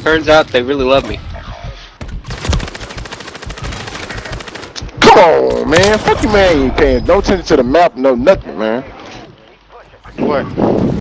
Turns out they really love me. Come on, man. Fuck you, man. You ain't paying no attention to the map, no nothing, man. What?